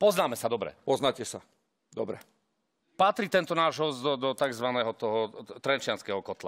Poznáme sa dobre. Poznáte sa. Dobre. Patrí tento náš host do tzv. Toho trenčianskeho kotla?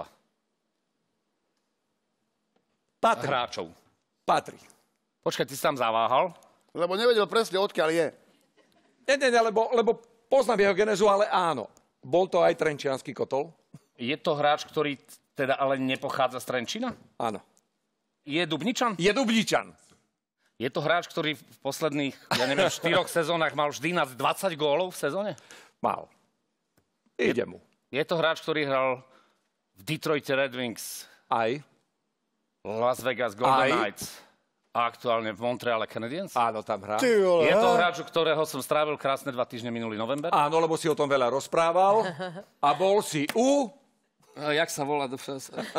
Patrí. Hráčov. Patrí. Počkaj, ty si tam zaváhal? Lebo nevedel presne, odkiaľ je. Nie, lebo poznám jeho genézu, ale áno. Bol to aj trenčiansky kotol? Je to hráč, ktorý teda ale nepochádza z Trenčína? Áno. Je Dubničan? Je Dubničan. Je to hráč, ktorý v posledných, 4 sezónach mal vždy nad 20 gólov v sezóne? Mal. Ide mu. Je to hráč, ktorý hral v Detroite Red Wings. Aj. Las Vegas Golden Knights. A aktuálne v Montreale Canadiens? Áno, tam hrá. Je to hráč, u ktorého som strávil krásne 2 týždne minulý november? Áno, lebo si o tom veľa rozprával. A bol si u... Jak sa volá do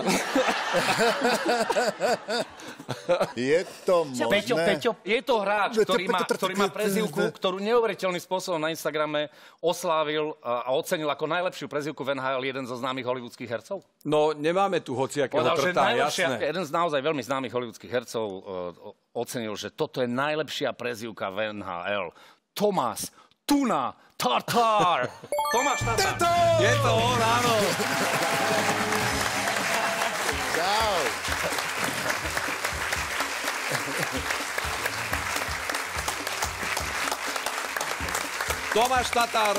Je to možné? Peťo, je to hráč, ktorý má prezývku, ktorú neuveriteľným spôsobom na Instagrame oslávil a ocenil ako najlepšiu prezývku v NHL jeden zo známych hollywoodských hercov? No, nemáme tu hociakého trta, jasné. Jeden z naozaj veľmi známych hollywoodských hercov ocenil, že toto je najlepšia prezývka v NHL. Tomás Tuna Tartar. Tomáš Tatar. Je to on, áno. Čau. Tomáš Tatar.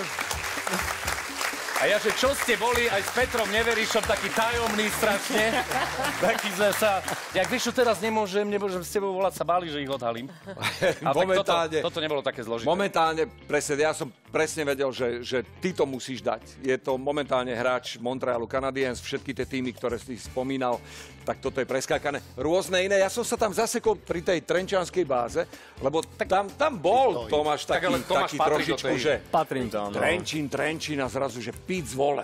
A ja, že čo ste boli aj s Petrom Neverišom, taký tajomný strašne. Taký sme sa... Jak vieš, čo teraz nemôžem s tebou volať, sa báli, že ich odhalím. A momentálne, toto nebolo také zložité. Momentálne, presne, ja som presne vedel, že ty to musíš dať. Je to momentálne hráč Montrealu Canadiens, všetky tie týmy, ktoré si spomínal, tak toto je preskákané. Rôzne iné. Ja som sa tam zasekol pri tej trenčianskej báze, lebo tam bol Tomáš taký trošičku, že... Patrím tam, no. Trenčín a zrazu, že píc vole.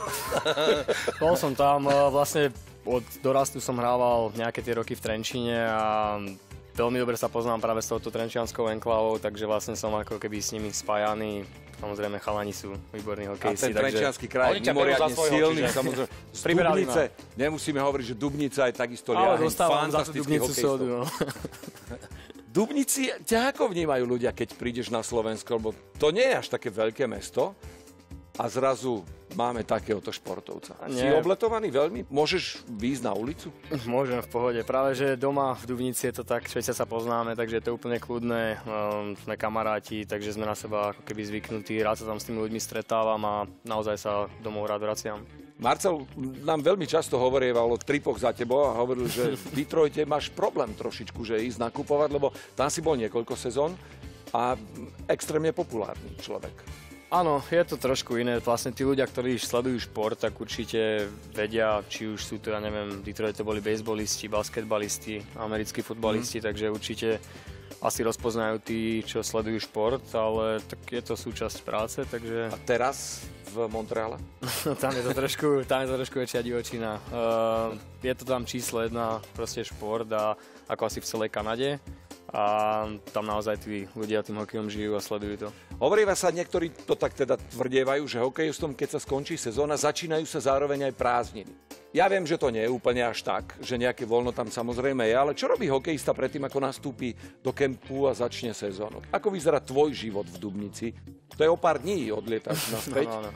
Bol som tam, vlastne od dorastu som hrával nejaké tie roky v Trenčíne a veľmi dobre sa poznám práve s touto trenčianskou enklávou, takže vlastne som ako keby s nimi spájaný. Samozrejme, chalani sú výborní hokejisti. A ten trenčiansky kraj je mimoriadne silný, samozrejme. Z Dubnice, nemusíme hovoriť, že Dubnica je takisto fantastický hokejistov. No. Dubnici ťa ako vnímajú ľudia, keď prídeš na Slovensko, lebo to nie je až také veľké mesto a zrazu máme takéhoto športovca. Si obletovaný veľmi? Môžeš výjsť na ulicu? Môžem, v pohode. Práve, že doma v Dubnici je to tak, všetci sa poznáme, takže je to úplne kľudné. Sme kamaráti, takže sme na seba ako keby zvyknutí. Rád sa tam s tými ľuďmi stretávam a naozaj sa domov rád vraciam. Marcel nám veľmi často hovorieval o tripoch za tebou a hovoril, že v Detroite máš problém trošičku, že ísť nakupovať, lebo tam si bol niekoľko sezón a extrémne populárny človek. Áno, je to trošku iné. Vlastne tí ľudia, ktorí sledujú šport, tak určite vedia, či už sú to, ja neviem, v Detroite boli bejsbolisti, basketbalisti, americkí futbalisti, takže určite asi rozpoznajú tí, čo sledujú šport, ale tak je to súčasť práce, takže... A teraz v Montreale? Tam je to trošku väčšia divočina. Je to tam číslo 1, proste šport a ako asi v celej Kanade. A tam naozaj tí ľudia tým hokejom žijú a sledujú to. Hovoríva sa, niektorí to tak teda tvrdievajú, že hokejistom, keď sa skončí sezóna, začínajú sa zároveň aj prázdniny. Ja viem, že to nie je úplne až tak, že nejaké voľno tam samozrejme je, ale čo robí hokejista predtým, ako nastúpi do kempu a začne sezónu? Ako vyzerá tvoj život v Dubnici? To je o pár dní, odlietaš naspäť. No.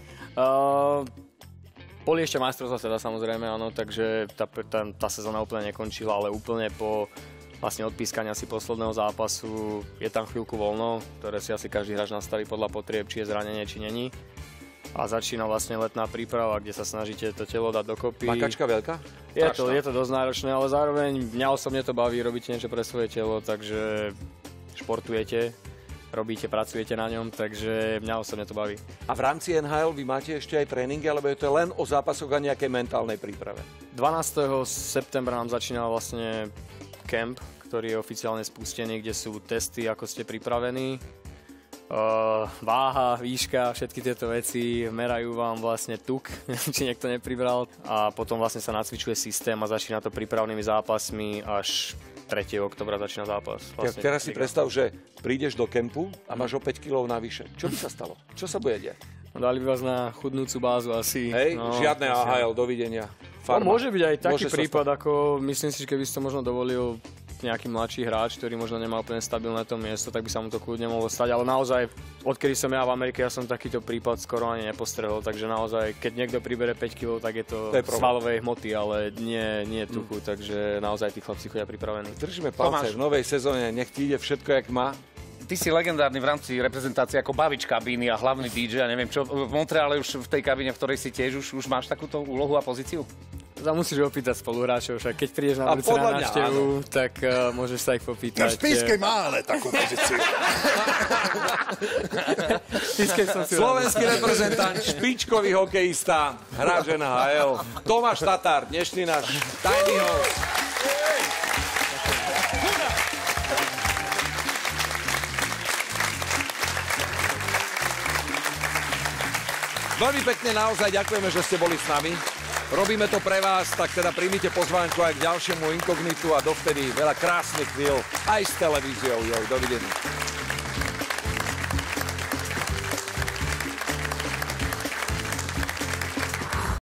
Boli ešte majstrovstvá sveta, samozrejme, áno, takže tá sezóna úplne nekončila, ale úplne po vlastne odpískania si posledného zápasu je tam chvíľku voľno, ktoré si asi každý hráč nastaví podľa potrieb, či je zranenie, či není. A začína vlastne letná príprava, kde sa snažíte to telo dať dokopy. Makačka veľká? Je to dosť náročné, ale zároveň mňa osobne to baví, robíte niečo pre svoje telo, takže športujete, pracujete na ňom, takže mňa osobne to baví. A v rámci NHL vy máte ešte aj tréningy, alebo je to len o zápasoch a nejakej mentálnej príprave? 12. septembra nám začína vlastne kemp, ktorý je oficiálne spustený, kde sú testy, ako ste pripravení. Váha, výška, všetky tieto veci, merajú vám vlastne tuk, či niekto nepribral. A potom vlastne sa nacvičuje systém a začína to prípravnými zápasmi až 3. októbra začína zápas. Vlastne teraz si predstav, že prídeš do kempu a máš o 5 kg navyše. Čo by sa stalo? Čo sa bude diať? Dali by vás na chudnúcu bázu asi. Hej, žiadne AHL, dovidenia. Môže byť aj taký prípad, ako myslím si, že keby si to možno dovolil, nejaký mladší hráč, ktorý možno nemá úplne stabilné to miesto, tak by sa mu to kľudne mohlo stať, ale naozaj, odkedy som ja v Amerike, ja som takýto prípad skoro ani nepostrehol, takže naozaj, keď niekto pribere 5 kg, tak je to svalovej hmoty, ale nie tuchu, takže naozaj tí chlapci chodia pripravení. Držíme palce v novej sezóne, nech ti ide všetko, jak má. Ty si legendárny v rámci reprezentácie ako bavič kabíny a hlavný DJ, a neviem čo, v Montreale už v tej kabíne, v ktorej si tiež už máš takúto úlohu a pozíciu? Musíš opýtať spoluhráčov, však keď prídeš na ulici na návštevu, tak môžeš sa ich popýtať. Na Špískej má ale takú pozíciu. Slovenský reprezentant, špičkový hokejista, hráč NHL, Tomáš Tatár, dnešný náš tajný host. Veľmi pekne naozaj ďakujeme, že ste boli s nami. Robíme to pre vás, tak teda príjmite pozvánku aj k ďalšiemu inkognitu a dovtedy veľa krásnych chvíľ aj s televíziou. Dovidenia.